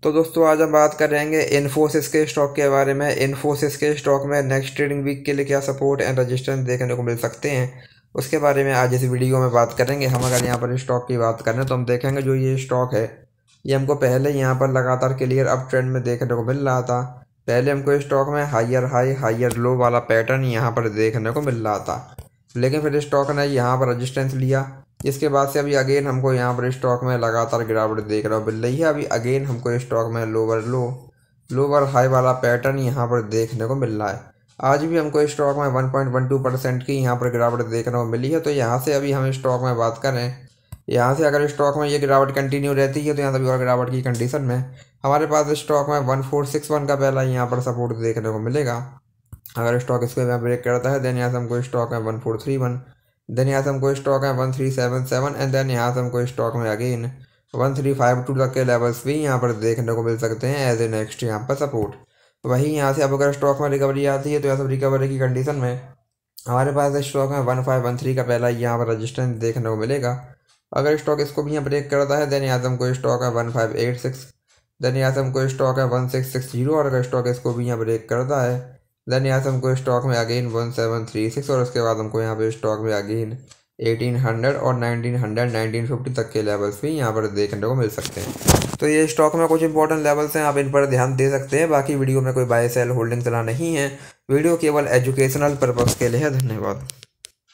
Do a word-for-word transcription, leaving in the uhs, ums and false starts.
तो दोस्तों आज हम बात करेंगे इन्फोसिस के स्टॉक के बारे में। इन्फोसिस के स्टॉक में नेक्स्ट ट्रेडिंग वीक के लिए क्या सपोर्ट एंड रेजिस्टेंस देखने को मिल सकते हैं, उसके बारे में आज इस वीडियो में बात करेंगे। हम अगर यहाँ पर स्टॉक की बात करें तो हम देखेंगे जो ये स्टॉक है ये हमको पहले यहाँ पर लगातार क्लियर अप ट्रेंड में देखने को मिल रहा था। पहले हमको स्टॉक में हाइयर हाई हाइयर लो वाला पैटर्न यहाँ पर देखने को मिल रहा था, लेकिन फिर स्टॉक ने यहाँ पर रेजिस्टेंस लिया, जिसके बाद से अभी अगेन हमको यहाँ पर स्टॉक में लगातार गिरावट देखने को मिल रही है। अभी अगेन हमको स्टॉक में लोअर लो लोअर हाई वाला पैटर्न यहाँ पर देखने को मिल रहा है। आज भी हमको स्टॉक में one point one two percent की यहाँ पर गिरावट देखने को मिली है। तो यहाँ से अभी हम स्टॉक में बात करें, यहाँ से अगर स्टॉक में ये गिरावट कंटिन्यू रहती है तो यहाँ से और गिरावट की कंडीशन में हमारे पास स्टॉक में वन फोर सिक्स वन का पहला यहाँ पर सपोर्ट देखने को मिलेगा। अगर स्टॉक इसको ब्रेक करता है देन यहाँ से हमको स्टॉक में one four three one, then यहाँ से हमको स्टॉक है one three seven seven and then यहाँ से हमको स्टॉक में again one three five two तक के लेवल्स भी यहाँ पर देखने को मिल सकते हैं एज ए नेक्स्ट यहाँ पर सपोर्ट। वहीं यहाँ से अब अगर स्टॉक में रिकवरी आती है तो यहाँ से रिकवरी की कंडीशन में हमारे पास स्टॉक में वन फाइव वन थ्री का पहला यहाँ पर रजिस्टेंस देखने को मिलेगा। अगर स्टॉक इसको भी यहाँ ब्रेक करता है देन यहाँ से हमको स्टॉक है one five eight six, then यहाँ से हमको स्टॉक है वन सिक्स सिक्स जीरो, और अगर स्टॉक इसको भी यहाँ ब्रेक करता है देन यहाँ से हमको स्टॉक में again one seven three six, और उसके बाद हमको यहाँ पे स्टॉक में अगेन एटीन हंड्रेड और नाइनटीन हंड्रेड नाइनटीन फिफ्टी तक के लेवल्स भी यहाँ पर देखने को मिल सकते हैं। तो ये स्टॉक में कुछ इंपॉर्टेंट लेवल्स हैं, आप इन पर ध्यान दे सकते हैं। बाकी वीडियो में कोई बाय सेल होल्डिंग चला नहीं है, वीडियो केवल एजुकेशनल पर्पज़ के लिए है। धन्यवाद।